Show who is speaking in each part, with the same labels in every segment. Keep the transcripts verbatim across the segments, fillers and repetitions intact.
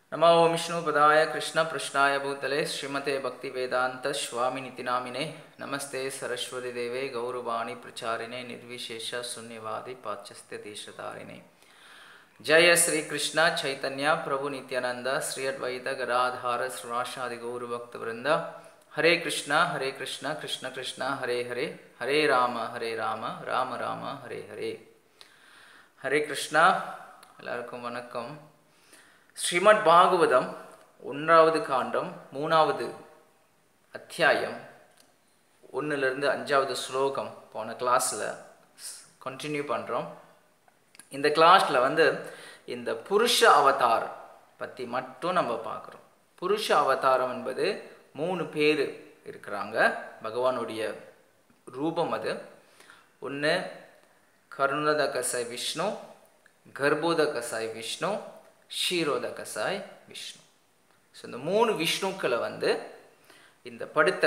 Speaker 1: नमो ओम विष्णुपदाय कृष्ण पृष्ठाय भूतले श्रीमते भक्ति वेदांत स्वामिनिति नामिने नमस्ते सरस्वती देवे गौरवाणी प्रचारिणे निर्विशेष शून्यवादी पाच्यस्त्य देशधारिणे जय श्री कृष्ण चैतन्य प्रभु नित्यानंद श्री अद्वैत गदाधार श्रीवासादि गौरभक्त वृंद हरे कृष्ण हरे कृष्ण कृष्ण कृष्ण हरे हरे हरे राम हरे राम राम राम हरे हरे हरे कृष्णा எல்லாருக்கும் வணக்கம். ஸ்ரீமத் பாகவதம் ஒன்றாவது காண்டம் மூணாவது அத்தியாயம் ஒன்றிலிருந்து அஞ்சாவது ஸ்லோகம் போன கிளாஸில் கண்டினியூ பண்ணுறோம். இந்த கிளாஸில் வந்து இந்த புருஷ அவதார் பற்றி மட்டும் நம்ம பார்க்குறோம். புருஷ அவதாரம் என்பது மூணு பேர் இருக்கிறாங்க. பகவானுடைய ரூபம் அது. ஒன்று கருணதகசாய் விஷ்ணு, கர்ப்போதகசாய் விஷ்ணு, ஷீரோதகசாய் விஷ்ணு. ஸோ இந்த மூணு விஷ்ணுக்களை வந்து இந்த படுத்த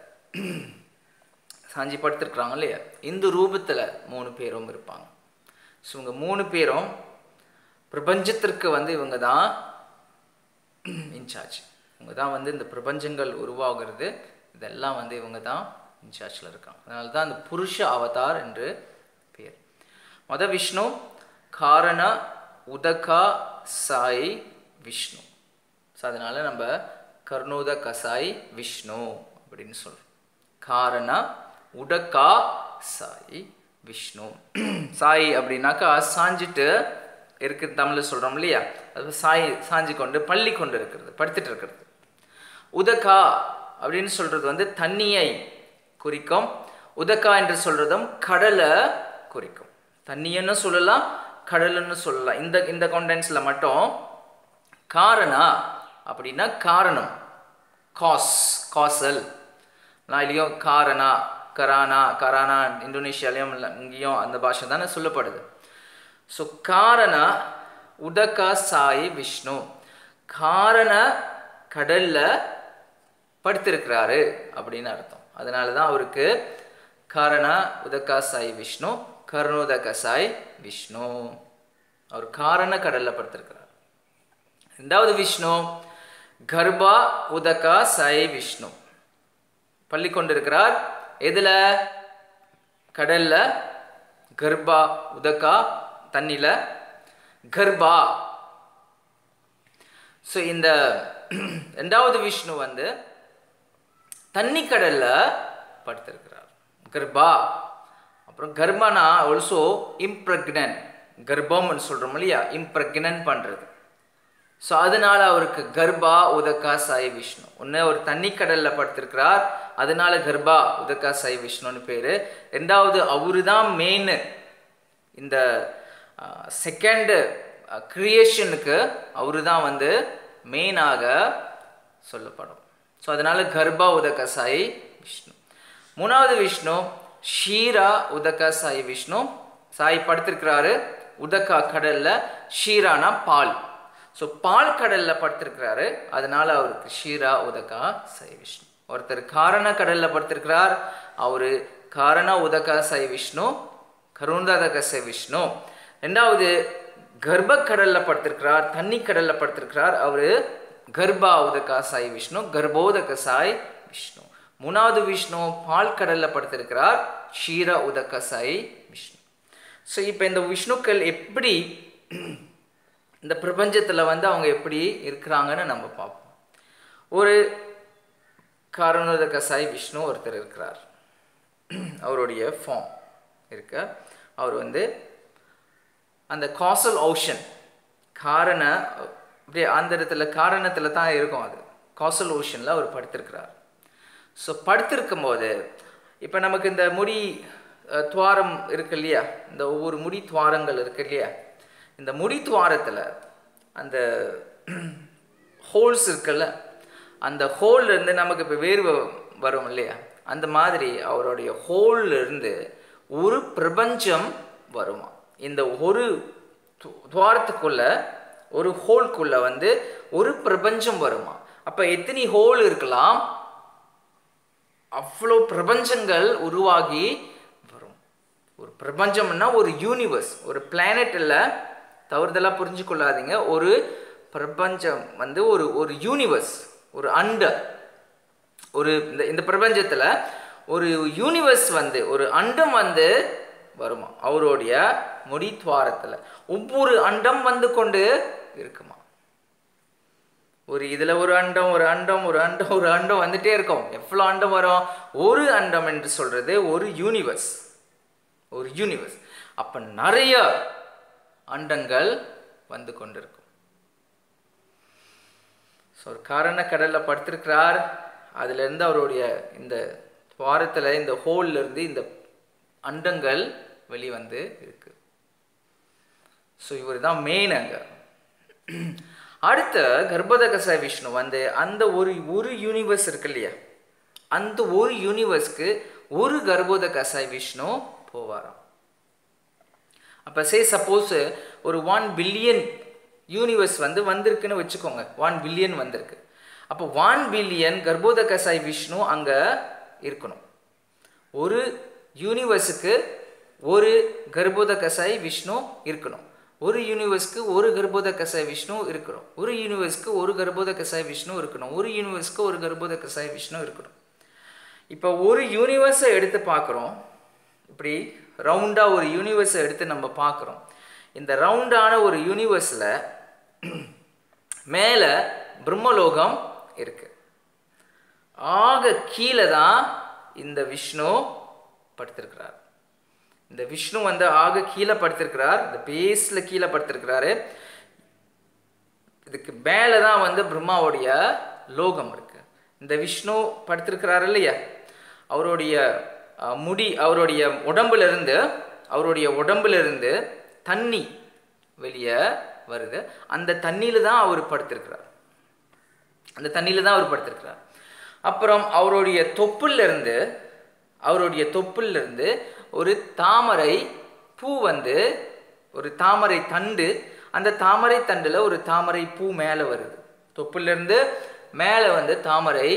Speaker 1: சாஞ்சி படுத்திருக்கிறாங்க இல்லையா, இந்த ரூபத்தில் மூணு பேரும் இருப்பாங்க. ஸோ இவங்க மூணு பேரும் பிரபஞ்சத்திற்கு வந்து இவங்க தான் இன்சார்ஜ். இவங்க தான் வந்து இந்த பிரபஞ்சங்கள் உருவாகிறது, இதெல்லாம் வந்து இவங்க தான் இன்சார்ஜில் இருக்காங்க. அதனால தான் அந்த புருஷ அவதார் என்று பேர். மொத விஷ்ணு காரண உதகா சாய் விஷ்ணு. ஸோ அதனால் நம்ம கர்ணோத கசாய் விஷ்ணு அப்படின்னு சொல்கிறோம். காரண உடக்கா சாய் விஷ்ணு. சாய் அப்படின்னாக்கா சாஞ்சிட்டு இருக்கு, தமிழில் சொல்கிறோம் இல்லையா, அது சாய் சாஞ்சி கொண்டு பள்ளி கொண்டு இருக்கிறது, படுத்துட்டு இருக்கிறது. உதகா அப்படின்னு சொல்கிறது வந்து தண்ணியை குறிக்கும். உதக்கா என்று சொல்கிறதும் கடலை குறிக்கும். தண்ணியன்னு சொல்லலாம், கடலுன்னு சொல்லலாம். இந்த இந்த கான்டென்ட்ஸில் மட்டும் காரணா அப்படின்னா காரணம், காஸ், காசல். நான் இல்லையோ காரணா, கரானா, கரானா இந்தோனேஷியாலையும் இங்கேயும் அந்த பாஷை தானே சொல்லப்படுது. ஸோ காரண உதகா சாய் விஷ்ணு, காரண கடல்ல படுத்திருக்கிறாரு அப்படின்னு அர்த்தம். அதனால தான் அவருக்கு காரண உதகா சாய் விஷ்ணு, கர்ணோதக சாய் விஷ்ணு. அவர் காரண கடல்ல படுத்திருக்கிறார். ரெண்டாவது விஷ்ணு கர்ப்பா உதகா சாய் விஷ்ணு, பள்ளி கொண்டிருக்கிறார். எதுல? கடல்ல. கர்ப்பா உதகா தண்ணில, கர்ப்பா. ஸோ இந்த ரெண்டாவது விஷ்ணு வந்து தண்ணி கடல்ல படுத்திருக்கிறார், கர்ப்பா. அப்புறம் கர்ப்பனா ஆல்சோ இம்ப்ரெக்னன்ட், கர்ப்பம்னு சொல்கிறோம் இல்லையா, இம்ப்ரெக்னன்ட் பண்ணுறது. ஸோ அதனால அவருக்கு கர்ப்பா உதகா சாய் விஷ்ணு. ஒன்று ஒரு தண்ணி கடலில் படுத்திருக்கிறார், அதனால கர்ப்பா உதகா சாய் விஷ்ணுன்னு பேர். ரெண்டாவது அவரு தான் மெயின், இந்த செகண்டு கிரியேஷனுக்கு அவரு தான் வந்து மெயினாக சொல்லப்படும். ஸோ அதனால கர்ப்பா உதகா சாய் விஷ்ணு. மூணாவது விஷ்ணு ஷீரா உதகா சாய் விஷ்ணு. சாய் படுத்திருக்கிறாரு உதகா கடல்ல, ஷீரானா பால். ஸோ பால் கடல்ல படுத்திருக்கிறாரு, அதனால அவருக்கு ஷீரா உதகா சாய் விஷ்ணு. ஒருத்தர் காரண கடல்ல படுத்திருக்கிறார், அவரு காரண உதகா சாய் விஷ்ணு, கருணாதக சாய் விஷ்ணு. ரெண்டாவது கர்ப்ப கடல்ல படுத்திருக்கிறார், தண்ணி கடல்ல படுத்திருக்கிறார், அவரு கர்ப்பா உதகா சாய் விஷ்ணு, கர்ப்போதக சாய் விஷ்ணு. மூணாவது விஷ்ணு பால் கடல்ல படுத்திருக்கிறார், Kshirodakashayi Vishnu. So இப்போ இந்த விஷ்ணுக்கள் எப்படி இந்த பிரபஞ்சத்தில் வந்து அவங்க எப்படி இருக்கிறாங்கன்னு நம்ம பார்ப்போம். ஒரு காரணோதக சாய் விஷ்ணு ஒருத்தர் இருக்கிறார், அவருடைய ஃபார்ம் இருக்க. அவர் வந்து அந்த காசல் ஓஷன், காரண அப்படியே அந்த இடத்துல காரணத்தில் தான் இருக்கும், அது காசல் ஓஷனில் அவர் படுத்திருக்கிறார். ஸோ படுத்திருக்கும் போது இப்போ நமக்கு இந்த முடி துவாரம் இருக்கு இல்லையா, இந்த ஒவ்வொரு முடி துவாரங்கள் இருக்கு இல்லையா, இந்த முடி துவாரத்தில் அந்த ஹோல்ஸ் இருக்குல்ல, அந்த ஹோல்ல இருந்து நமக்கு இப்போ வேர்வை வரும் இல்லையா, அந்த மாதிரி அவருடைய ஹோல்ல இருந்து ஒரு பிரபஞ்சம் வருமா. இந்த ஒரு துவாரத்துக்குள்ள, ஒரு ஹோல்குள்ள வந்து ஒரு பிரபஞ்சம் வருமா. அப்போ எத்தனை ஹோல் இருக்கலாம், அவ்வளோ பிரபஞ்சங்கள் உருவாகி வரும். ஒரு பிரபஞ்சம்னா ஒரு யூனிவர்ஸ், ஒரு பிளானட் இல்லை, தவறுதலாக புரிஞ்சு கொள்ளாதீங்க. ஒரு பிரபஞ்சம் வந்து ஒரு ஒரு யூனிவர்ஸ், ஒரு அண்ட, ஒரு இந்த இந்த பிரபஞ்சத்தில் ஒரு யூனிவர்ஸ் வந்து ஒரு அண்டம் வந்து வருமா அவருடைய முடித்வாரத்தில். ஒவ்வொரு அண்டம் வந்து கொண்டு இருக்குமா. ஒரு இதில் ஒரு அண்டம் ஒரு அண்டம் ஒரு அண்டம் ஒரு அண்டம் வந்துட்டே இருக்கும். எவ்வளோ அண்டம் வரும்? ஒரு அண்டம் என்று சொல்றது ஒரு யூனிவர்ஸ், ஒரு யூனிவர்ஸ். அப்போ நிறைய அண்டங்கள் வந்து கொண்டிருக்கும். ஸோ ஒரு காரண கடலில் படுத்திருக்கிறார். அதுலேருந்து அவருடைய இந்த துவாரத்தில், இந்த ஹோல்ல இருந்து இந்த அண்டங்கள் வெளிவந்து இருக்கு. ஸோ இவர் தான் மெயின் அங்க. அடுத்த கர்ப்பதகசாய விஷ்ணு வந்து அந்த ஒரு ஒரு யூனிவர்ஸ் இருக்கு இல்லையா, அந்த ஒரு யூனிவர்ஸ்க்கு ஒரு கர்ப்பதகசாய விஷ்ணு போவாராம். அப்போ சே சப்போஸ் ஒரு ஒன் பில்லியன் யூனிவர்ஸ் வந்து வந்திருக்குன்னு வச்சுக்கோங்க. ஒன் பில்லியன் வந்திருக்கு. அப்போ ஒன் பில்லியன் கர்ப்பதகசாய விஷ்ணு அங்கே இருக்கணும். ஒரு யூனிவர்ஸுக்கு ஒரு கர்ப்பதகசாய விஷ்ணு இருக்கணும். ஒரு யூனிவர்ஸ்க்கு ஒரு கர்ப்பதகசாய விஷ்ணு இருக்கணும். ஒரு யூனிவர்ஸ்க்கு ஒரு கர்ப்பதகசாய விஷ்ணு இருக்கணும். ஒரு யூனிவர்ஸ்க்கு ஒரு கர்ப்பதகசாய விஷ்ணு இருக்கணும். இப்போ ஒரு யூனிவர்ஸை எடுத்து பார்க்குறோம். இப்படி ரவுண்டாக ஒரு யூனிவர்ஸை எடுத்து நம்ம பார்க்குறோம். இந்த ரவுண்டான ஒரு யூனிவர்ஸில் மேலே பிரம்மலோகம் இருக்கு. ஆக கீழே தான் இந்த விஷ்ணு படுத்திருக்கிறார். இந்த விஷ்ணு வந்து ஆக கீழே படுத்திருக்கிறார். இந்த பேஸ்ல கீழே படுத்திருக்கிறாரு. இதுக்கு மேலே தான் வந்து பிரம்மாவுடைய லோகம் இருக்கு. இந்த விஷ்ணு படுத்திருக்கிறார் இல்லையா, அவருடைய முடி, அவருடைய உடம்புல இருந்து அவருடைய உடம்புல இருந்து தண்ணி வெளியே வருது. அந்த தண்ணியில தான் அவர் படுத்திருக்கிறார். அந்த தண்ணியில தான் அவர் படுத்திருக்கிறார். அப்புறம் அவருடைய தொப்புல இருந்து அவருடைய தொப்புல இருந்து ஒரு தாமரை பூ வந்து, ஒரு தாமரை தண்டு, அந்த தாமரை தண்டுல ஒரு தாமரை பூ மேலே வருது. தொப்புல இருந்து மேலே வந்து தாமரை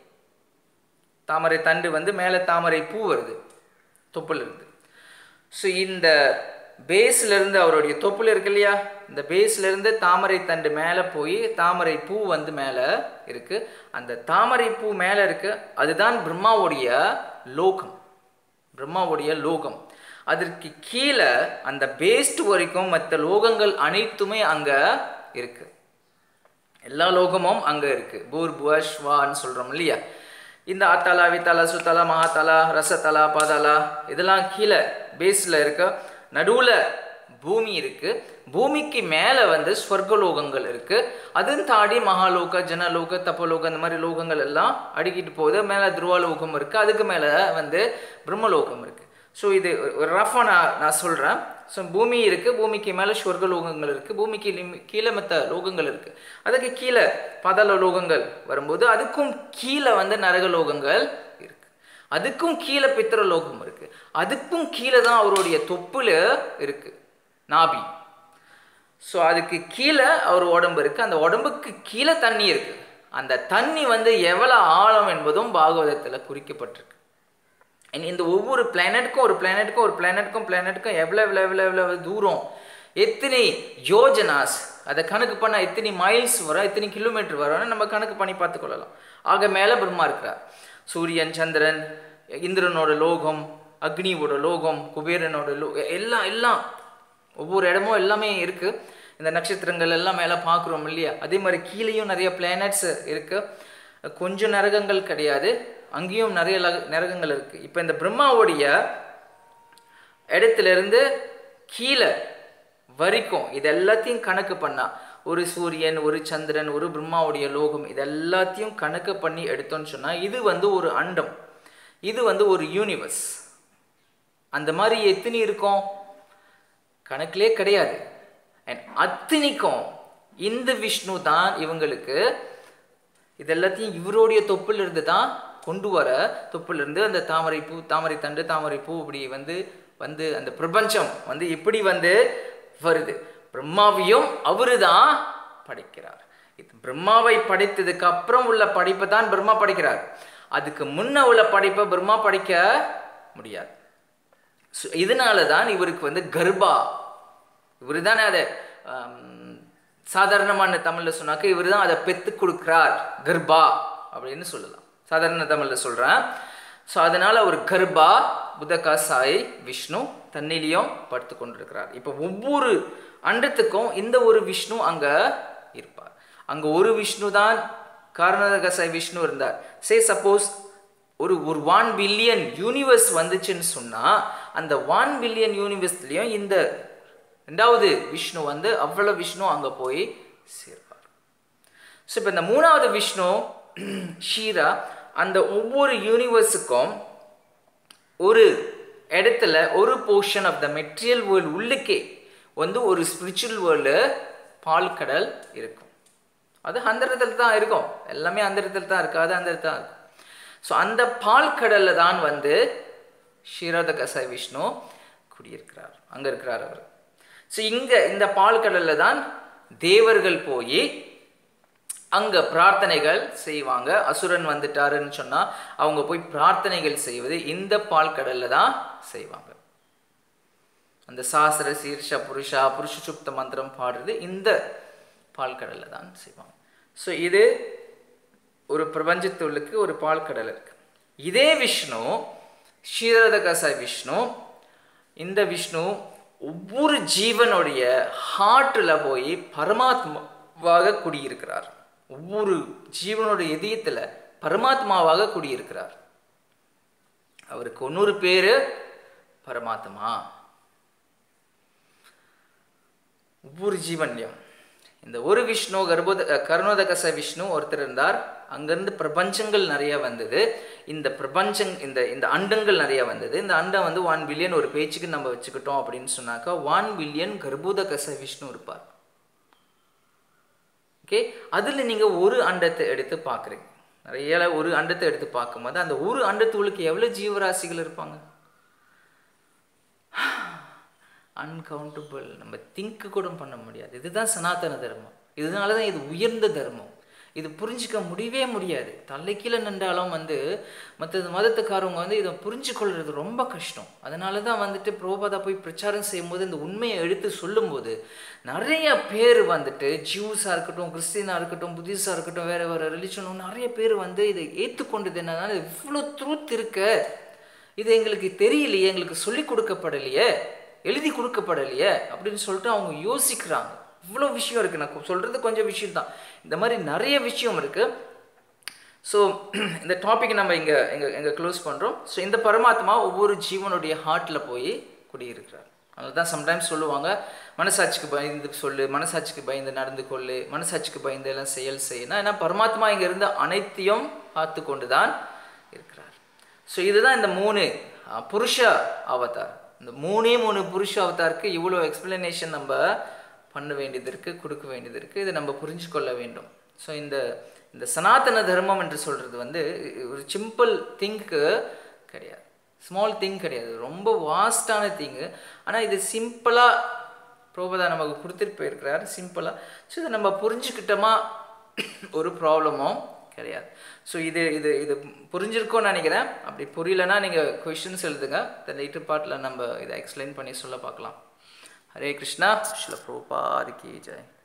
Speaker 1: தாமரை தண்டு வந்து மேலே தாமரை பூ வருது தொப்புல இருந்து. ஸோ இந்த பேஸ்ல இருந்து, அவருடைய தொப்புல இருக்கு இல்லையா, இந்த பேஸ்ல இருந்து தாமரை தண்டு மேலே போய் தாமரை பூ வந்து மேலே இருக்கு. அந்த தாமரை பூ மேலே இருக்கு. அதுதான் பிரம்மாவுடைய லோகம், பிரம்மாவுடைய லோகம். அதற்கு கீழே அந்த பேஸ்ட் வரைக்கும் மற்ற லோகங்கள் அனைத்துமே அங்க இருக்கு. எல்லா லோகமும் அங்க இருக்கு. பூர் புவஸ்வான்னு சொல்றோம் இல்லையா. இந்த அத்தலா வித்தலா சுத்தலா மகாத்தலா ரசத்தலா பாதாளா இதெல்லாம் கீழே பேஸ்ல இருக்க. நடுவில் பூமி இருக்கு. பூமிக்கு மேலே வந்து ஸ்வர்கலோகங்கள் இருக்கு. அதுவும் தாண்டி மகாலோக, ஜனலோக, தப்பலோக, இந்த மாதிரி லோகங்கள் எல்லாம் அடிக்கிட்டு போகுது. மேலே துருவாலோகம் இருக்கு. அதுக்கு மேலே வந்து பிரம்மலோகம் இருக்கு. ஸோ இது ரஃபாக நான் நான் சொல்கிறேன். ஸோ பூமி இருக்குது, பூமிக்கு மேலே ஸ்வர்கலோகங்கள் இருக்குது, பூமிக்கு கீழே மற்ற லோகங்கள் இருக்குது. அதுக்கு கீழே பாதாள லோகங்கள் வரும்போது அதுக்கும் கீழே வந்து நரகலோகங்கள் இருக்குது. அதுக்கும் கீழே பித்திரலோகம் இருக்குது. அதுக்கும் கீழே தான் அவருடைய தொப்புல இருக்குது, நாபி. ஸோ அதுக்கு கீழே அவர் உடம்பு இருக்குது. அந்த உடம்புக்கு கீழே தண்ணி இருக்குது. அந்த தண்ணி வந்து எவ்வளோ ஆழம் என்பதும் பாகவதத்தில் குறிக்கப்பட்டிருக்கு. இந்த ஒவ்வொரு பிளானட்டுக்கும் ஒரு பிளானட்டுக்கும் ஒரு பிளானட்டுக்கும் பிளானட்டுக்கும் எவ்வளோ எவ்வளோ எவ்வளோ எவ்வளோ தூரம், எத்தனை யோஜனாஸ், அதை கணக்கு பண்ணால் எத்தனை மைல்ஸ் வரும், எத்தனை கிலோமீட்டர் வரும்னு நம்ம கணக்கு பண்ணி பார்த்துக்கொள்ளலாம். ஆக மேலே பிரம்மா இருக்கிறார். சூரியன், சந்திரன், இந்திரனோட லோகம், அக்னியோட லோகம், குபேரனோட லோகம், எல்லாம் எல்லாம் ஒவ்வொரு இடமும் எல்லாமே இருக்குது. இந்த நட்சத்திரங்கள் எல்லாம் மேலே பார்க்குறோம் இல்லையா. அதே மாதிரி கீழேயும் நிறைய பிளானட்ஸ் இருக்குது. கொஞ்சம் நரகங்கள் கிடையாது, அங்கேயும் நிறைய நரகங்கள் இருக்குது. இப்போ இந்த பிரம்மாவுடைய இடத்துல இருந்து கீழே வரைக்கும் இது எல்லாத்தையும் கணக்கு பண்ணால், ஒரு சூரியன், ஒரு சந்திரன், ஒரு பிரம்மாவுடைய லோகம், இது எல்லாத்தையும் கணக்கு பண்ணி எடுத்தோன்னு சொன்னால் இது வந்து ஒரு அண்டம், இது வந்து ஒரு யூனிவர்ஸ். அந்த மாதிரி எத்தனை இருக்கும் கணக்கிலே கிடையாது. அண்ட் அத்தனைக்கும் இந்த விஷ்ணு தான் இவங்களுக்கு இது எல்லாத்தையும் இவருடைய தொப்புல இருந்து தான் கொண்டு வர. தொப்புல இருந்து அந்த தாமரை பூ, தாமரை தண்டு, தாமரை பூ இப்படி வந்து வந்து அந்த பிரபஞ்சம் வந்து எப்படி வந்து வருது. பிரம்மாவையும் அவரு தான் படைக்கிறார். இது பிரம்மாவை படைத்ததுக்கு அப்புறம் உள்ள படைப்பை தான் பிரம்மா படைக்கிறார். அதுக்கு முன்ன உள்ள படைப்பை பிரம்மா படைக்க முடியாது. இதனால தான் இவருக்கு வந்து கர்ப்பா, இவர் தானே அதை சாதாரணமான தமிழில் சொன்னாக்க இவர் தான் அதை பெற்று கொடுக்குறார், கர்ப்பா அப்படின்னு சொல்லலாம். சாதாரண தமிழில் சொல்கிறேன். ஸோ அதனால் ஒரு கர்ப்பா புதகா சாய் விஷ்ணு தண்ணிலையும் படுத்து கொண்டிருக்கிறார். இப்போ ஒவ்வொரு அண்டத்துக்கும் இந்த ஒரு விஷ்ணு அங்கே இருப்பார். அங்கே ஒரு விஷ்ணு தான் காரணோதக சாய் விஷ்ணு இருந்தார். சே சப்போஸ் ஒரு ஒரு ஒன் பில்லியன் யூனிவர்ஸ் வந்துச்சுன்னு சொன்னால் அந்த ஒன் பில்லியன் யூனிவர்ஸ்லேயும் இந்த ரெண்டாவது விஷ்ணு வந்து அவ்வளோ விஷ்ணு அங்கே போய் சேர்ப்பார். ஸோ இப்போ இந்த மூணாவது விஷ்ணு ஷீரா அந்த ஒவ்வொரு யூனிவர்ஸுக்கும் ஒரு இடத்துல ஒரு portion of the material world உள்ளுக்கே வந்து ஒரு ஸ்பிரிச்சுவல் வேர்ல்டு பால் கடல் இருக்கும். அது அந்த இடத்துல தான் இருக்கும், எல்லாமே அந்த இடத்துல தான் இருக்காது, அந்த இடத்துல தான் இருக்கும். ஸோ அந்த பால் கடலில் தான் வந்து ஷீரோதக சாய் விஷ்ணு குடியிருக்கிறார், அங்கே இருக்கிறார் அவர். ஸோ இங்கே இந்த பால் கடலில் தான் தேவர்கள் போய் அங்கே பிரார்த்தனைகள் செய்வாங்க. அசுரன் வந்துட்டாருன்னு சொன்னால் அவங்க போய் பிரார்த்தனைகள் செய்வது இந்த பால் கடலில் தான் செய்வாங்க. அந்த சாஸ்திர சீர்ஷா புருஷா புருஷ சுப்த மந்திரம் பாடுறது இந்த பால் கடலில் தான் செய்வாங்க. ஸோ இது ஒரு பிரபஞ்சத்துள்ளுக்கு ஒரு பால் கடல் இருக்கு. இதே விஷ்ணு ஷீரோதக சாய் விஷ்ணு, இந்த விஷ்ணு ஒவ்வொரு ஜீவனுடைய ஹார்ட்டில் போய் பரமாத்மாவாக குடியிருக்கிறார். ஒவ்வொரு ஜீவனுடைய இதயத்தில் பரமாத்மாவாக குடியிருக்கிறார். அவருக்கு இன்னொரு பேரு பரமாத்மா. ஒவ்வொரு ஜீவன்லையும் இந்த ஒரு விஷ்ணு கர்ப்போத கருணோதக சாய் விஷ்ணு ஒருத்தர் இருந்தார். அங்கேருந்து பிரபஞ்சங்கள் நிறைய வந்தது. இந்த பிரபஞ்சங் இந்த இந்த அண்டங்கள் நிறைய வந்தது. இந்த அண்டம் வந்து ஒன் பில்லியன் ஒரு பேச்சுக்கு நம்ம வச்சுக்கிட்டோம் அப்படின்னு சொன்னாக்கா one billion Garbhodakashayi Vishnu இருப்பார். ஓகே, அதில் நீங்கள் ஒரு அண்டத்தை எடுத்து பார்க்குறீங்க. நிறைய ஒரு அண்டத்தை எடுத்து பார்க்கும்போது அந்த ஒரு அண்டத்துகளுக்கு எவ்வளோ ஜீவராசிகள் இருப்பாங்க? அன்கவுண்டபிள். நம்ம திங்க் கூட பண்ண முடியாது. இதுதான் சனாதன தர்மம். இதனால தான் இது உயர்ந்த தர்மம். இது புரிஞ்சிக்க முடியவே முடியாது. தலைக்கீழே நின்றாலும் வந்து மற்ற மதத்துக்காரவங்க வந்து இதை புரிஞ்சு கொள்வது ரொம்ப கஷ்டம். அதனால தான் வந்துட்டு பிரபுபாதா போய் பிரச்சாரம் செய்யும்போது இந்த உண்மையை எடுத்து சொல்லும்போது நிறைய பேர் வந்துட்டு ஜூஸாக இருக்கட்டும், கிறிஸ்டினாக இருக்கட்டும், புத்திஸாக இருக்கட்டும், வேறு வேறு ரிலிஜனும் நிறைய பேர் வந்து இதை ஏற்றுக்கொண்டது என்னன்னா இவ்வளோ ட்ரூத் இருக்க, இது எங்களுக்கு தெரியலையே, எங்களுக்கு சொல்லி கொடுக்கப்படலையே, எழுதி கொடுக்கப்படலையே அப்படின்னு சொல்லிட்டு அவங்க யோசிக்கிறாங்க. இவ்வளோ விஷயம் இருக்குது. நான் சொல்கிறது கொஞ்சம் விஷயம் தான், இந்த மாதிரி நிறைய விஷயம் இருக்குது. ஸோ இந்த டாபிக் நம்ம இங்கே எங்கள் எங்கே க்ளோஸ் பண்ணுறோம். ஸோ இந்த பரமாத்மா ஒவ்வொரு ஜீவனுடைய ஹார்ட்டில் போய் குடியிருக்கிறார். அதனால தான் சம்டைம்ஸ் சொல்லுவாங்க மனசாட்சிக்கு பயந்து சொல்லு, மனசாட்சிக்கு பயந்து நடந்து கொள்ளு, மனசாட்சிக்கு பயந்து எல்லாம் செயல் செய்யணும். ஏன்னா பரமாத்மா இங்கே இருந்து அனைத்தையும் பார்த்து கொண்டு தான் இருக்கிறார். ஸோ இதுதான் இந்த மூணு புருஷ அவதார். இந்த மூணே மூணு புருஷ அவதாருக்கு இவ்வளோ எக்ஸ்பிளனேஷன் நம்ம பண்ண வேண்டியது இருக்குது, கொடுக்க வேண்டியது இருக்குது. இதை நம்ம புரிஞ்சு கொள்ள வேண்டும். ஸோ இந்த இந்த சனாதன தர்மம் என்று சொல்கிறது வந்து ஒரு சிம்பிள் திங்க்கு கிடையாது, ஸ்மால் திங் கிடையாது, ரொம்ப வாஸ்டான திங்கு. ஆனால் இது சிம்பிளாக பிரபுபாதா நமக்கு கொடுத்துட்டு போயிருக்கிறார், சிம்பிளாக. ஸோ இதை நம்ம புரிஞ்சுக்கிட்டோமா ஒரு ப்ராப்ளமும் கிடையாது. ஸோ இது இது இது புரிஞ்சிருக்கோன்னு நினைக்கிறேன். அப்படி புரியலன்னா நீங்கள் கொஷின்ஸ் எழுதுங்க. இந்த லேட்டர் பார்ட்டில் நம்ம இதை எக்ஸ்பிளைன் பண்ணி சொல்ல பார்க்கலாம். ஹரே கிருஷ்ணா. ஸ்ரீல பிரபுபாத் கி ஜெய்.